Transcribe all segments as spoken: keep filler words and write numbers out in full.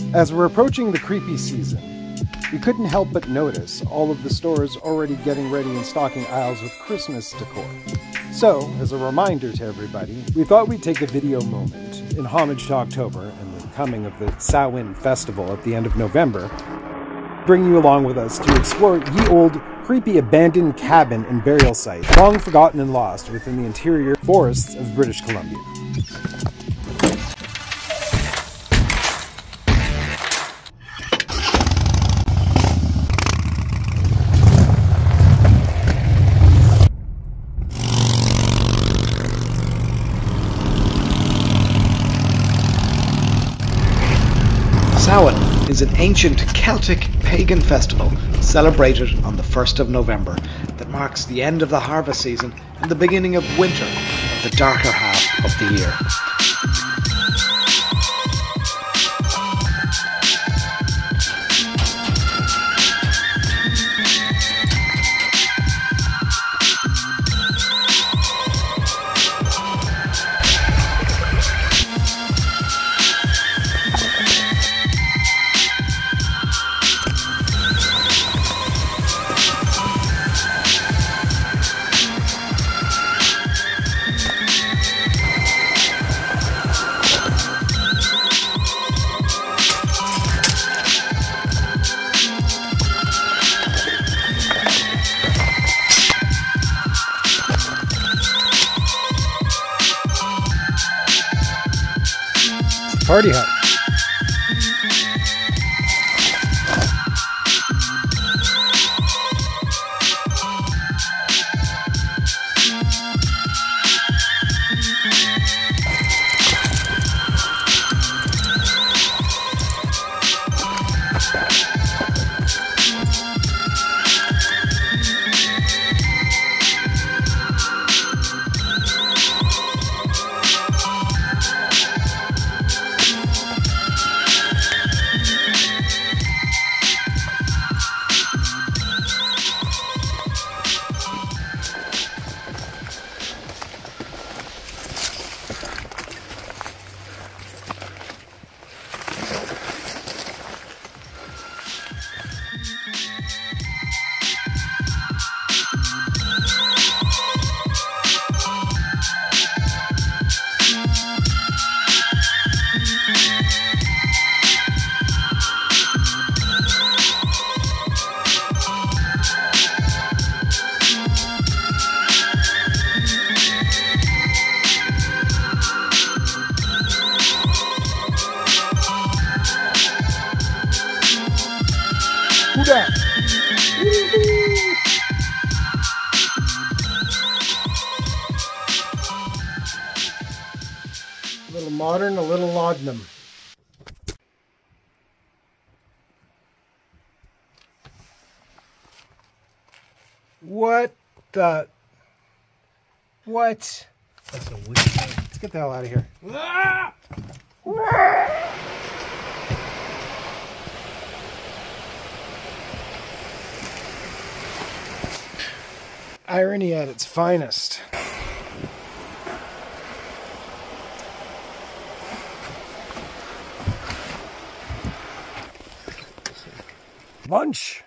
As we're approaching the creepy season, we couldn't help but notice all of the stores already getting ready and stocking aisles with Christmas decor. So, as a reminder to everybody, we thought we'd take a video moment in homage to October and the coming of the Samhain festival at the end of November, bring you along with us to explore ye old, creepy abandoned cabin and burial site, long forgotten and lost within the interior forests of British Columbia. Samhain is an ancient Celtic pagan festival celebrated on the first of November that marks the end of the harvest season and the beginning of winter of the darker half of the year. Party hut. Who dat? A little modern, a little laudanum. What the? What? That's a weird thing. Let's get the hell out of here. Ah! Irony at its finest. Lunch.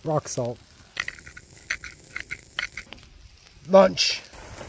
rock salt. Lunch.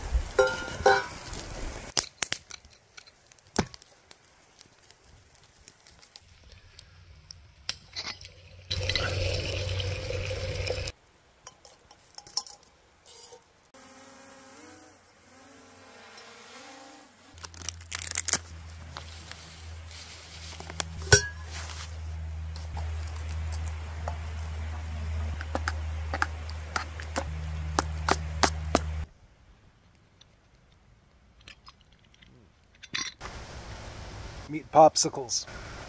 Meat popsicles.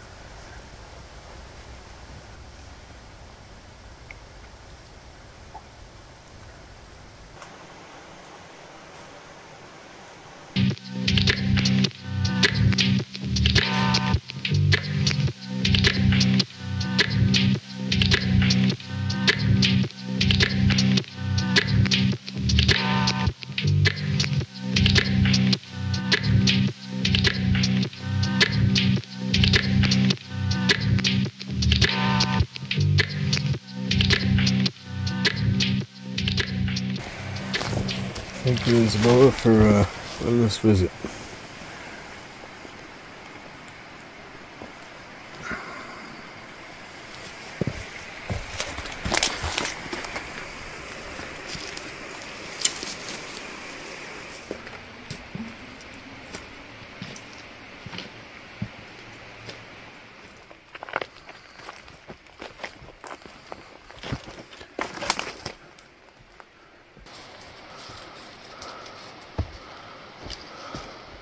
Thank you, Isabella, for, uh, for this visit.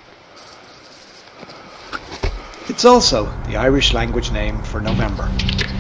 It's also the Irish language name for November.